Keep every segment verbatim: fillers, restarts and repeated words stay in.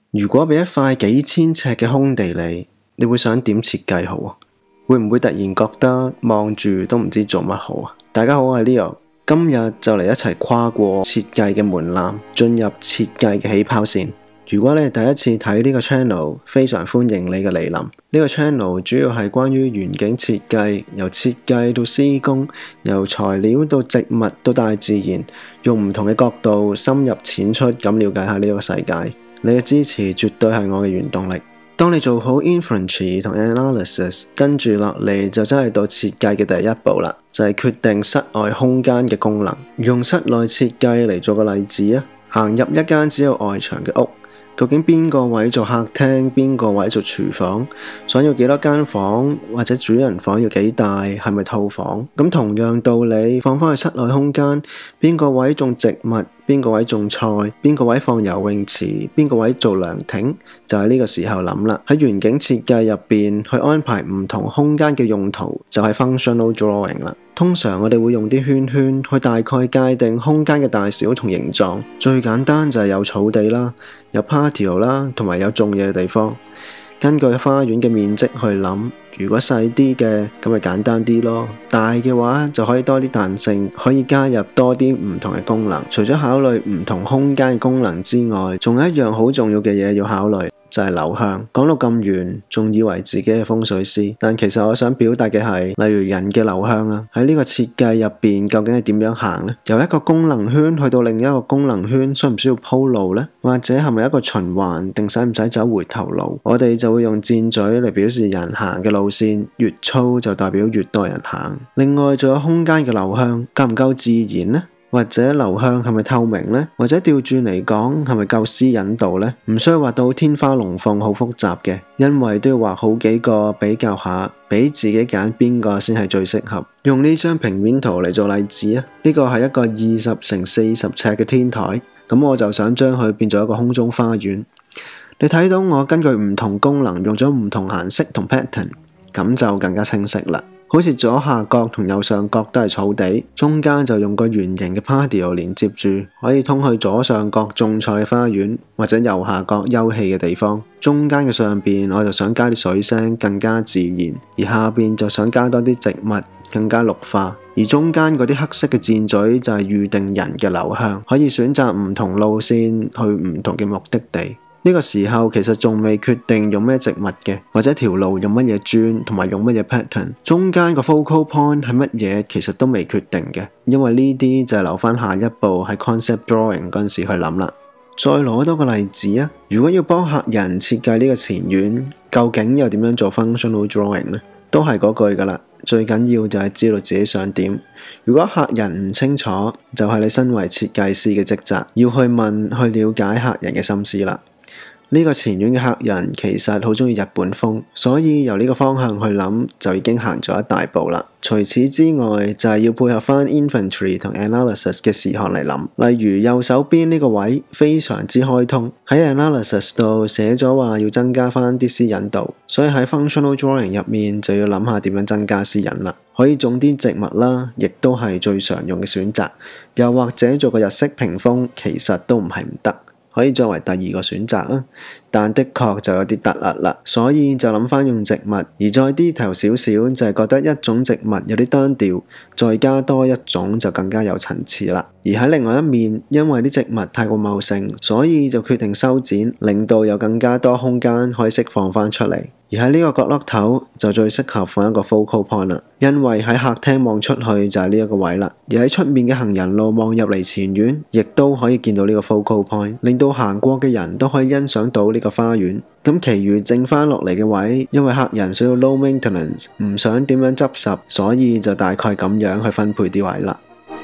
如果俾一塊幾千尺嘅空地你，你會想點設計好啊？會唔會突然覺得望住都唔知做乜好啊？大家好，我係 Leo， 今日就嚟一齊跨過設計嘅門檻，進入設計嘅起跑線。如果你係第一次睇呢個 channel， 非常歡迎你嘅嚟臨。呢個 channel 主要係關於園景設計，由設計到施工，由材料到植物到大自然，用唔同嘅角度深入淺出咁了解下呢個世界。你嘅支持絕對係我嘅原動力。當你做好 inference 同 analysis， 跟住落嚟就真係到設計嘅第一步啦，就係決定室外空間嘅功能。用室內設計嚟做個例子啊，行入一間只有外牆嘅屋，究竟邊個位做客廳，邊個位做廚房，想要幾多間房，或者主人房要幾大，係咪套房？咁同樣道理，放返去室內空間，邊個位種植物，邊個位種菜，邊個位放游泳池，邊個位做涼亭，就喺呢個時候諗啦。喺園景設計入邊去安排唔同空間嘅用途，就係 functional drawing 啦。通常我哋會用啲圈圈去大概界定空間嘅大小同形狀。最簡單就係有草地啦，有 patio 啦，同埋有種嘢嘅地方。根據花園嘅面積去諗，如果細啲嘅咁咪簡單啲咯，大嘅話就可以多啲彈性，可以加入多啲唔同嘅功能。除咗考慮唔同空間嘅功能之外，仲有一樣好重要嘅嘢要考慮，就係流向。講到咁遠，仲以為自己係風水師，但其實我想表達嘅係，例如人嘅流向啊，喺呢個設計入邊究竟係點樣行呢？由一個功能圈去到另一個功能圈，需唔需要鋪路呢？或者係咪一個循環，定使唔使走回頭路？我哋就會用箭嘴嚟表示人行嘅路線，越粗就代表越多人行。另外仲有空間嘅流向，夠唔夠自然呢？或者流向係咪透明呢？或者調轉嚟講，係咪夠私隱度呢？唔需要畫到天花龍鳳好複雜嘅，因為都要畫好幾個比較下，俾自己揀邊個先係最適合。用呢張平面圖嚟做例子啊，呢個係一個二十乘四十尺嘅天台，咁我就想將佢變做一個空中花園。你睇到我根據唔同功能用咗唔同顏色同 pattern， 咁就更加清晰啦。好似左下角同右上角都係草地，中間就用個圓形嘅 patio 連接住，可以通去左上角種菜花園，或者右下角休憩嘅地方。中間嘅上邊我就想加啲水聲，更加自然，而下邊就想加多啲植物，更加綠化。而中間嗰啲黑色嘅箭嘴就係預定人嘅流向，可以選擇唔同路線去唔同嘅目的地。呢個時候其實仲未決定用咩植物嘅，或者條路用乜嘢磚，同埋用乜嘢 pattern。中間個 focal point 係乜嘢，其實都未決定嘅，因為呢啲就係留翻下一步喺 concept drawing 嗰陣時去諗啦。再攞多個例子啊，如果要幫客人設計呢個前院，究竟又點樣做 functional drawing 呢？都係嗰句噶啦，最緊要就係知道自己想點。如果客人唔清楚，就係你身為設計師嘅職責，要去問去了解客人嘅心思啦。呢個前院嘅客人其實好中意日本風，所以由呢個方向去諗就已經行咗一大步啦。除此之外，就係要配合翻 inventory 同 analysis 嘅事項嚟諗。例如右手邊呢個位非常之開通，喺 analysis 度寫咗話要增加翻啲私隱度，所以喺 functional drawing 入面就要諗下點樣增加私隱啦。可以種啲植物啦，亦都係最常用嘅選擇。又或者做個日式屏風，其實都唔係唔得。可以作為第二個選擇啊，但的確就有啲突兀啦，所以就諗翻用植物，而再 detail 少少就係覺得一種植物有啲單調，再加多一種就更加有層次啦。而喺另外一面，因為啲植物太過茂盛，所以就決定修剪，令到有更加多空間可以釋放翻出嚟。而喺呢個角落頭就最適合放一個 focal point 啦，因為喺客廳望出去就係呢一個位啦，而喺出面嘅行人路望入嚟前院，亦都可以見到呢個 focal point， 令到行過嘅人都可以欣賞到呢個花園。咁其餘剩翻落嚟嘅位，因為客人需要 low maintenance， 唔想點樣執拾，所以就大概咁樣去分配啲位啦。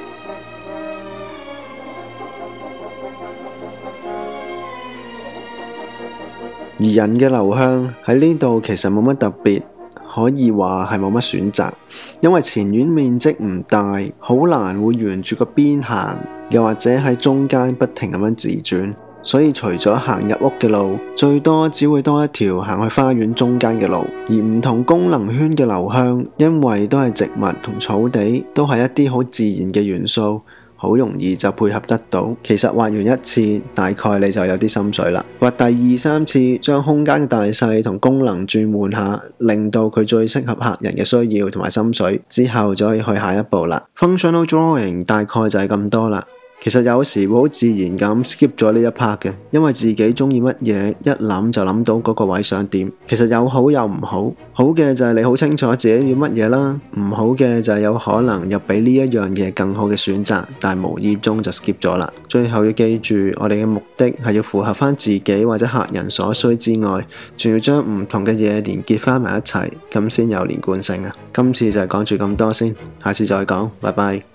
而人嘅流向喺呢度其實冇乜特別，可以話係冇乜選擇，因為前院面積唔大，好難會沿住個邊行，又或者喺中間不停咁樣自轉，所以除咗行入屋嘅路，最多只會多一條行去花園中間嘅路。而唔同功能圈嘅流向，因為都係植物同草地，都係一啲好自然嘅元素， 好容易就配合得到。其實畫完一次，大概你就有啲心水啦。畫第二三次，將空間嘅大細同功能轉換下，令到佢最適合客人嘅需要同埋心水，之後就可以去下一步啦。Functional drawing 大概就係咁多啦。其實有時會好自然咁 skip 咗呢一 part 嘅，因為自己中意乜嘢，一諗就諗到嗰個位想點。其實有好有唔好，好嘅就係你好清楚自己要乜嘢啦，唔好嘅就係有可能有比呢一樣嘢更好嘅選擇，但係無意中就 skip 咗啦。最後要記住，我哋嘅目的係要符合翻自己或者客人所需之外，仲要將唔同嘅嘢連結翻埋一齊，咁先有連貫性啊！今次就係講住咁多先，下次再講，拜拜。